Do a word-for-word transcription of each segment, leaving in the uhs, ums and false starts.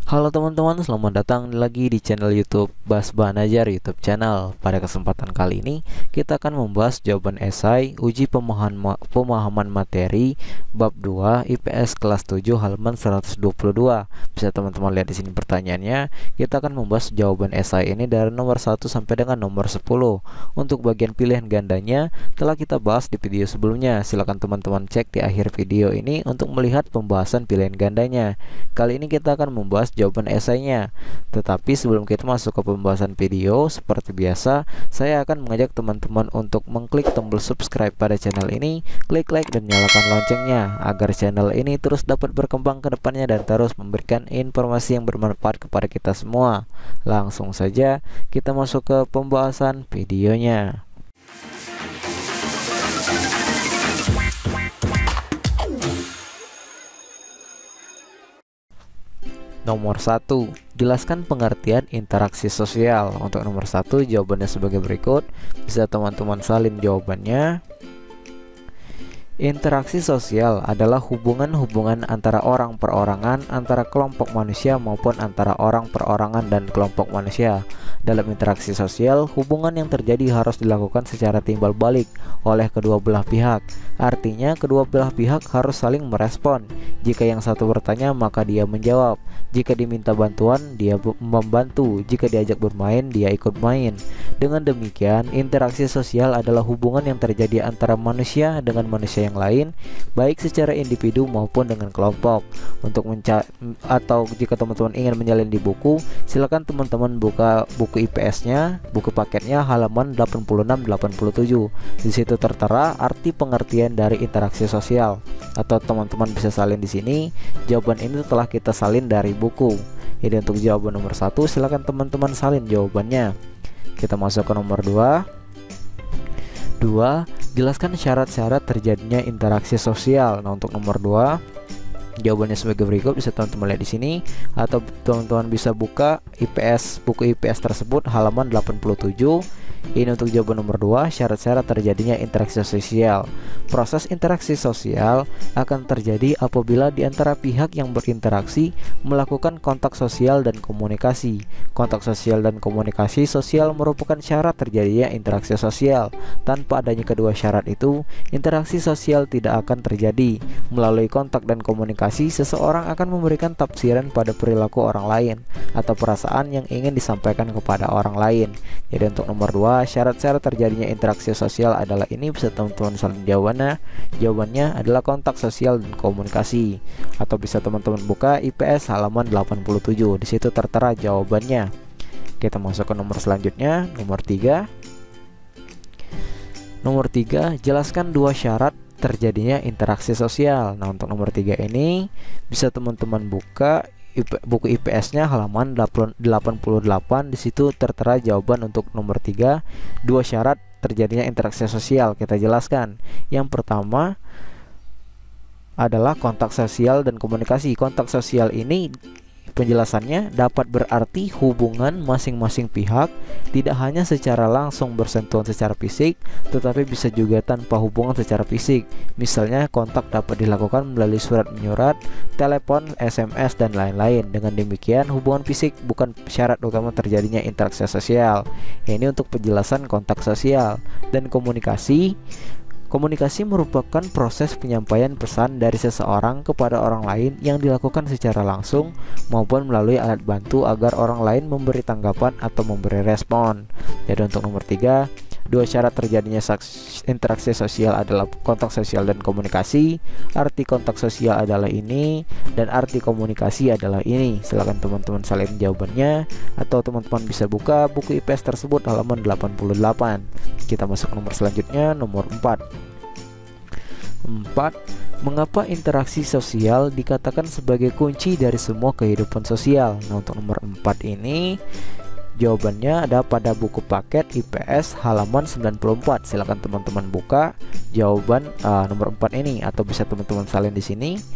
Halo teman-teman, selamat datang lagi di channel YouTube Bas Banajar YouTube channel. Pada kesempatan kali ini, kita akan membahas jawaban esai uji pemahaman pemahaman materi bab dua I P S kelas tujuh halaman seratus dua puluh dua. Bisa teman-teman lihat di sini pertanyaannya. Kita akan membahas jawaban esai ini dari nomor satu sampai dengan nomor sepuluh. Untuk bagian pilihan gandanya telah kita bahas di video sebelumnya. Silakan teman-teman cek di akhir video ini untuk melihat pembahasan pilihan gandanya. Kali ini kita akan membahas jawaban esainya. Tetapi sebelum kita masuk ke pembahasan video, seperti biasa, saya akan mengajak teman-teman untuk mengklik tombol subscribe pada channel ini, klik like dan nyalakan loncengnya agar channel ini terus dapat berkembang ke depannya dan terus memberikan informasi yang bermanfaat kepada kita semua. Langsung saja kita masuk ke pembahasan videonya. Nomor satu, jelaskan pengertian interaksi sosial. Untuk nomor satu, jawabannya sebagai berikut. Bisa teman-teman salin jawabannya. Interaksi sosial adalah hubungan-hubungan antara orang perorangan, antara kelompok manusia maupun antara orang perorangan dan kelompok manusia. Dalam interaksi sosial, hubungan yang terjadi harus dilakukan secara timbal balik oleh kedua belah pihak. Artinya, kedua belah pihak harus saling merespon. Jika yang satu bertanya, maka dia menjawab. Jika diminta bantuan, dia membantu. Jika diajak bermain, dia ikut main. Dengan demikian, interaksi sosial adalah hubungan yang terjadi antara manusia dengan manusia yang lain, baik secara individu maupun dengan kelompok. Untuk menca atau jika teman-teman ingin menyalin di buku, silakan teman-teman buka buku I P S-nya, buku paketnya halaman delapan puluh enam delapan puluh tujuh. Di situ tertera arti pengertian dari interaksi sosial. Atau teman-teman bisa salin di sini. Jawaban ini telah kita salin dari buku. Jadi untuk jawaban nomor satu, silakan teman-teman salin jawabannya. Kita masuk ke nomor dua. Dua, jelaskan syarat-syarat terjadinya interaksi sosial. Nah, untuk nomor dua, jawabannya sebagai berikut. Bisa teman-teman lihat di sini atau teman-teman bisa buka I P S buku I P S tersebut halaman delapan puluh tujuh. Ini untuk jawaban nomor dua, syarat-syarat terjadinya interaksi sosial. Proses interaksi sosial akan terjadi apabila di antara pihak yang berinteraksi melakukan kontak sosial dan komunikasi. Kontak sosial dan komunikasi sosial merupakan syarat terjadinya interaksi sosial. Tanpa adanya kedua syarat itu, interaksi sosial tidak akan terjadi. Melalui kontak dan komunikasi, seseorang akan memberikan tafsiran pada perilaku orang lain atau perasaan yang ingin disampaikan kepada orang lain. Jadi untuk nomor dua, syarat-syarat terjadinya interaksi sosial adalah ini. Bisa teman-teman salin jawabannya. Jawabannya adalah kontak sosial dan komunikasi. Atau bisa teman-teman buka I P S halaman delapan puluh tujuh. Di situ tertera jawabannya. Kita masuk ke nomor selanjutnya, nomor tiga. Nomor tiga, jelaskan dua syarat terjadinya interaksi sosial. Nah, untuk nomor tiga ini bisa teman-teman buka buku I P S-nya halaman delapan puluh delapan. Di situ tertera jawaban untuk nomor tiga, dua syarat terjadinya interaksi sosial. Kita jelaskan. Yang pertama adalah kontak sosial dan komunikasi. Kontak sosial ini penjelasannya dapat berarti hubungan masing-masing pihak tidak hanya secara langsung bersentuhan secara fisik, tetapi bisa juga tanpa hubungan secara fisik. Misalnya kontak dapat dilakukan melalui surat menyurat, telepon, S M S, dan lain-lain. Dengan demikian, hubungan fisik bukan syarat utama terjadinya interaksi sosial. Ini untuk penjelasan kontak sosial. Dan komunikasi. Komunikasi merupakan proses penyampaian pesan dari seseorang kepada orang lain yang dilakukan secara langsung maupun melalui alat bantu agar orang lain memberi tanggapan atau memberi respon. Jadi untuk nomor tiga, dua syarat terjadinya interaksi sosial adalah kontak sosial dan komunikasi. Arti kontak sosial adalah ini dan arti komunikasi adalah ini. Silakan teman-teman salin jawabannya atau teman-teman bisa buka buku I P S tersebut halaman delapan puluh delapan. Kita masuk ke nomor selanjutnya, nomor empat. empat. Mengapa interaksi sosial dikatakan sebagai kunci dari semua kehidupan sosial? Nah, untuk nomor empat ini jawabannya ada pada buku paket I P S halaman sembilan puluh empat. Silakan teman-teman buka jawaban uh, nomor empat ini atau bisa teman-teman salin di sini.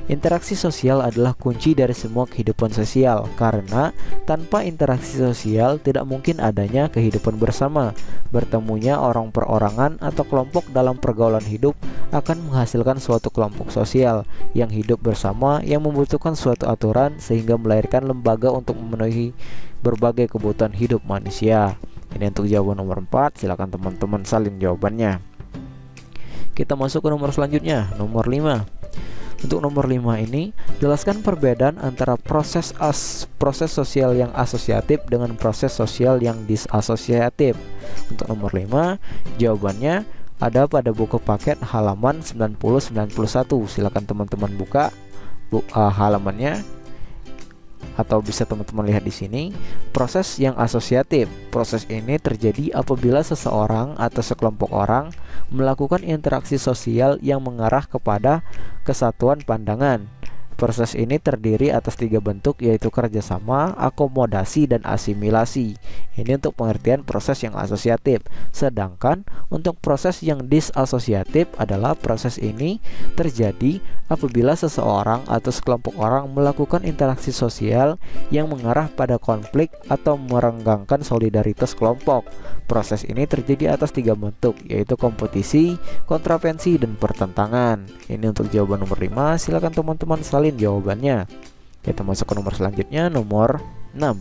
Interaksi sosial adalah kunci dari semua kehidupan sosial, karena tanpa interaksi sosial tidak mungkin adanya kehidupan bersama. Bertemunya orang perorangan atau kelompok dalam pergaulan hidup akan menghasilkan suatu kelompok sosial yang hidup bersama, yang membutuhkan suatu aturan sehingga melahirkan lembaga untuk memenuhi berbagai kebutuhan hidup manusia. Ini untuk jawaban nomor empat. Silakan teman-teman salin jawabannya. Kita masuk ke nomor selanjutnya, nomor lima. Untuk nomor lima ini, jelaskan perbedaan antara proses as proses sosial yang asosiatif dengan proses sosial yang disasosiatif. Untuk nomor lima, jawabannya ada pada buku paket halaman sembilan puluh sampai sembilan puluh satu. Silakan teman-teman buka bu, uh, halamannya, atau bisa teman-teman lihat di sini. Proses yang asosiatif. Proses ini terjadi apabila seseorang atau sekelompok orang melakukan interaksi sosial yang mengarah kepada kesatuan pandangan. Proses ini terdiri atas tiga bentuk, yaitu kerjasama, akomodasi, dan asimilasi. Ini untuk pengertian proses yang asosiatif. Sedangkan untuk proses yang disasosiatif adalah proses ini terjadi apabila seseorang atau sekelompok orang melakukan interaksi sosial yang mengarah pada konflik atau merenggangkan solidaritas kelompok. Proses ini terjadi atas tiga bentuk, yaitu kompetisi, kontravensi, dan pertentangan. Ini untuk jawaban nomor lima. Silakan teman-teman salin jawabannya. Kita masuk ke nomor selanjutnya, nomor enam.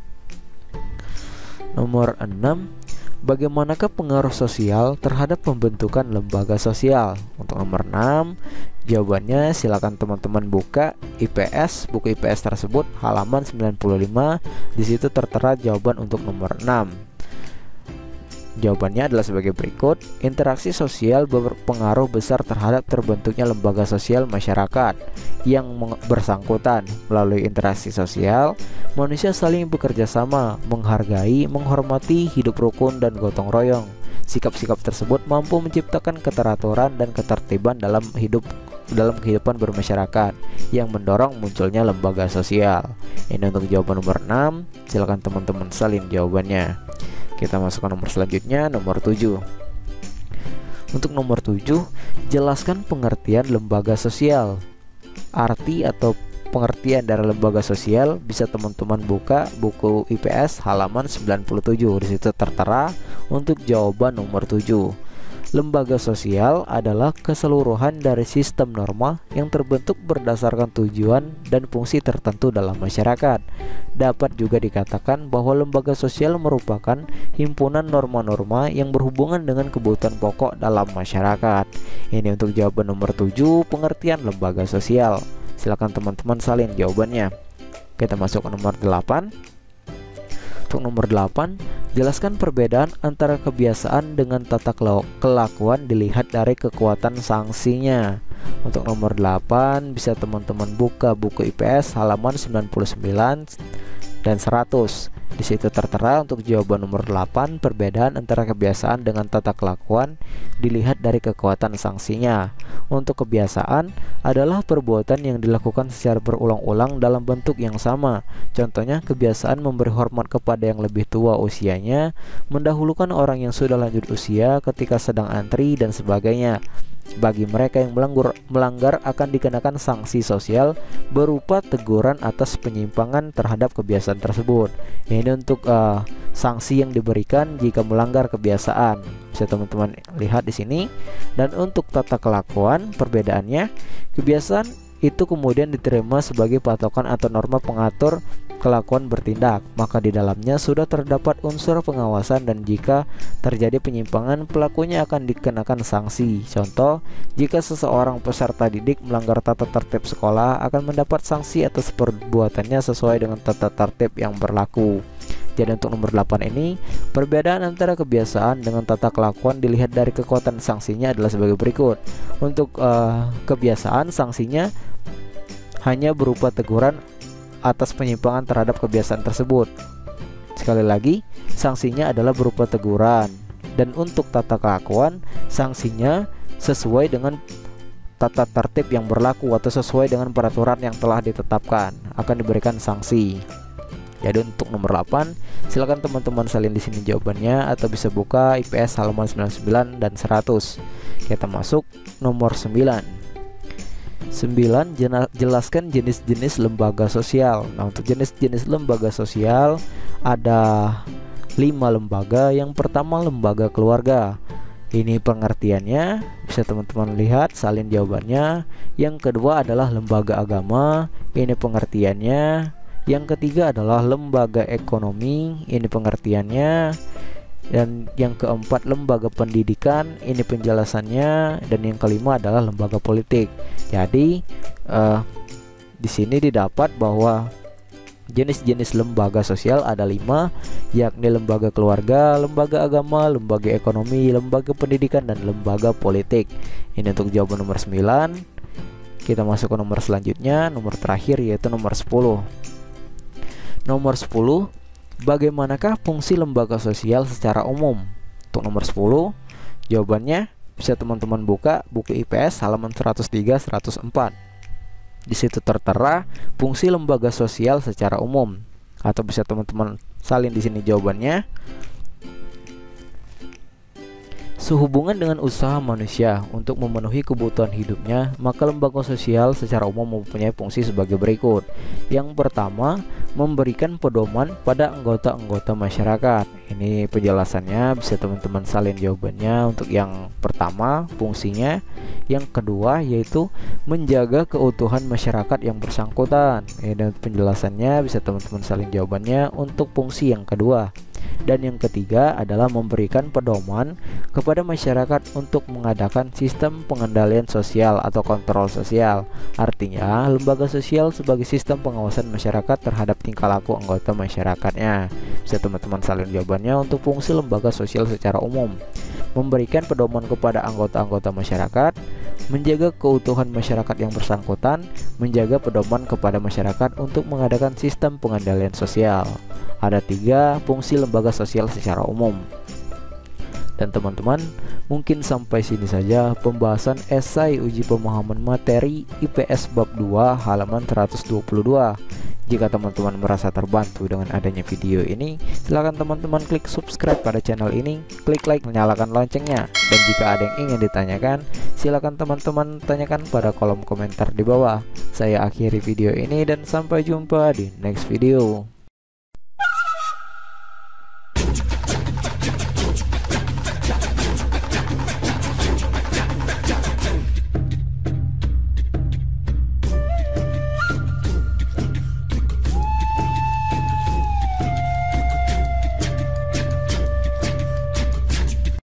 Nomor enam, bagaimanakah pengaruh sosial terhadap pembentukan lembaga sosial? Untuk nomor enam, jawabannya silakan teman-teman buka I P S, buku I P S tersebut halaman sembilan puluh lima. Di situ tertera jawaban untuk nomor enam. Jawabannya adalah sebagai berikut. Interaksi sosial berpengaruh besar terhadap terbentuknya lembaga sosial masyarakat yang bersangkutan. Melalui interaksi sosial, manusia saling bekerja sama, menghargai, menghormati, hidup rukun, dan gotong royong. Sikap-sikap tersebut mampu menciptakan keteraturan dan ketertiban dalam hidup dalam kehidupan bermasyarakat yang mendorong munculnya lembaga sosial. Ini untuk jawaban nomor enam. Silakan teman-teman salin jawabannya. Kita masuk ke nomor selanjutnya, nomor tujuh. Untuk nomor tujuh, jelaskan pengertian lembaga sosial. Arti atau pengertian dari lembaga sosial bisa teman-teman buka buku I P S halaman sembilan puluh tujuh. Di situ tertera untuk jawaban nomor tujuh. Lembaga sosial adalah keseluruhan dari sistem norma yang terbentuk berdasarkan tujuan dan fungsi tertentu dalam masyarakat. Dapat juga dikatakan bahwa lembaga sosial merupakan himpunan norma-norma yang berhubungan dengan kebutuhan pokok dalam masyarakat. Ini untuk jawaban nomor tujuh, pengertian lembaga sosial. Silakan teman-teman salin jawabannya. Kita masuk ke nomor delapan. Untuk nomor delapan, jelaskan perbedaan antara kebiasaan dengan tata kelakuan dilihat dari kekuatan sanksinya. Untuk nomor delapan, bisa teman-teman buka buku I P S halaman sembilan puluh sembilan dan seratus. Di situ tertera untuk jawaban nomor delapan, perbedaan antara kebiasaan dengan tata kelakuan dilihat dari kekuatan sanksinya. Untuk kebiasaan adalah perbuatan yang dilakukan secara berulang-ulang dalam bentuk yang sama. Contohnya, kebiasaan memberi hormat kepada yang lebih tua usianya, mendahulukan orang yang sudah lanjut usia ketika sedang antri, dan sebagainya. Bagi mereka yang melanggar, melanggar akan dikenakan sanksi sosial berupa teguran atas penyimpangan terhadap kebiasaan tersebut. Ini untuk uh, sanksi yang diberikan jika melanggar kebiasaan. Bisa teman-teman lihat di sini. Dan untuk tata kelakuan, perbedaannya, kebiasaan itu kemudian diterima sebagai patokan atau norma pengatur kelakuan bertindak, maka di dalamnya sudah terdapat unsur pengawasan, dan jika terjadi penyimpangan, pelakunya akan dikenakan sanksi. Contoh, jika seseorang peserta didik melanggar tata tertib sekolah, akan mendapat sanksi atas perbuatannya sesuai dengan tata tertib yang berlaku. Jadi untuk nomor delapan ini, perbedaan antara kebiasaan dengan tata kelakuan dilihat dari kekuatan sanksinya adalah sebagai berikut. Untuk uh, kebiasaan, sanksinya hanya berupa teguran atas penyimpangan terhadap kebiasaan tersebut. Sekali lagi, sanksinya adalah berupa teguran. Dan untuk tata kelakuan, sanksinya sesuai dengan tata tertib yang berlaku atau sesuai dengan peraturan yang telah ditetapkan, akan diberikan sanksi. Jadi untuk nomor delapan, silakan teman-teman salin di sini jawabannya, atau bisa buka I P S halaman sembilan puluh sembilan dan seratus. Kita masuk nomor sembilan. Sembilan, jelaskan jenis-jenis lembaga sosial. Nah, untuk jenis-jenis lembaga sosial ada lima lembaga. Yang pertama, lembaga keluarga. Ini pengertiannya, bisa teman-teman lihat salin jawabannya. Yang kedua adalah lembaga agama. Ini pengertiannya. Yang ketiga adalah lembaga ekonomi. Ini pengertiannya. Dan yang keempat, lembaga pendidikan. Ini penjelasannya. Dan yang kelima adalah lembaga politik. Jadi uh, di sini didapat bahwa jenis-jenis lembaga sosial ada lima, yakni lembaga keluarga, lembaga agama, lembaga ekonomi, lembaga pendidikan, dan lembaga politik. Ini untuk jawaban nomor sembilan. Kita masuk ke nomor selanjutnya, nomor terakhir, yaitu nomor sepuluh. Nomor sepuluh, bagaimanakah fungsi lembaga sosial secara umum? Untuk nomor sepuluh, jawabannya bisa teman-teman buka buku I P S halaman seratus tiga seratus empat. Di situ tertera fungsi lembaga sosial secara umum, atau bisa teman-teman salin di sini jawabannya. Sehubungan dengan usaha manusia untuk memenuhi kebutuhan hidupnya, maka lembaga sosial secara umum mempunyai fungsi sebagai berikut. Yang pertama, memberikan pedoman pada anggota-anggota masyarakat. Ini penjelasannya, bisa teman-teman salin jawabannya. Untuk yang pertama, fungsinya. Yang kedua, yaitu menjaga keutuhan masyarakat yang bersangkutan. Ini penjelasannya, bisa teman-teman salin jawabannya untuk fungsi yang kedua. Dan yang ketiga adalah memberikan pedoman kepada masyarakat untuk mengadakan sistem pengendalian sosial atau kontrol sosial. Artinya, lembaga sosial sebagai sistem pengawasan masyarakat terhadap tingkah laku anggota masyarakatnya. Bisa teman-teman salin jawabannya untuk fungsi lembaga sosial secara umum. Memberikan pedoman kepada anggota-anggota masyarakat, menjaga keutuhan masyarakat yang bersangkutan, menjaga pedoman kepada masyarakat untuk mengadakan sistem pengendalian sosial. Ada tiga fungsi lembaga sosial secara umum. Dan teman-teman, mungkin sampai sini saja pembahasan esai uji pemahaman materi I P S bab dua halaman seratus dua puluh dua. Jika teman-teman merasa terbantu dengan adanya video ini, silakan teman-teman klik subscribe pada channel ini, klik like, nyalakan loncengnya. Dan jika ada yang ingin ditanyakan, silakan teman-teman tanyakan pada kolom komentar di bawah. Saya akhiri video ini dan sampai jumpa di next video.